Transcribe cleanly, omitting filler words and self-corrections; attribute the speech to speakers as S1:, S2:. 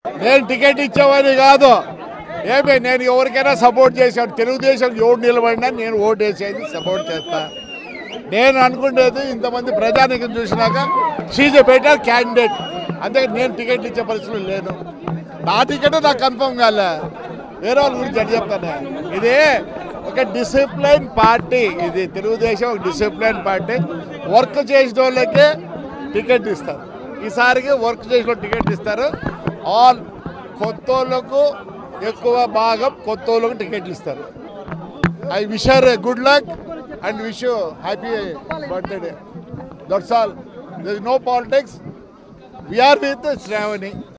S1: నేను టికెట్ ఇచ్చేవాడిని కాదు. ఏమి నేను ఎవరికైనా సపోర్ట్ చేశాను. తెలుగుదేశం ఎవరు నిలబడినా నేను ఓటు వేసేది సపోర్ట్ చేస్తా. నేను అనుకునేది ఇంతమంది ప్రజానికం చూసినాక షీజ్ ఏ బెటర్ క్యాండిడేట్. అంతే నేను టికెట్ ఇచ్చే పరిస్థితులు లేను. నా టికెట్ నాకు కన్ఫర్మ్ కాలే, వేరే వాళ్ళ గురించి అని చెప్తాను. ఇది ఒక డిసిప్లైన్ పార్టీ. ఇది తెలుగుదేశం ఒక డిసిప్లైన్ పార్టీ. వర్క్ చేసిన వాళ్ళకే టికెట్ ఇస్తారు. ఈసారికి వర్క్ చేసిన టికెట్ ఇస్తారు. ఆల్ కొత్త వాళ్ళకు ఎక్కువ భాగం కొత్త వాళ్ళకు టికెట్లు ఇస్తారు. I wish her good luck and wish you happy birthday. That's all. There is no politics. We are with Shravani.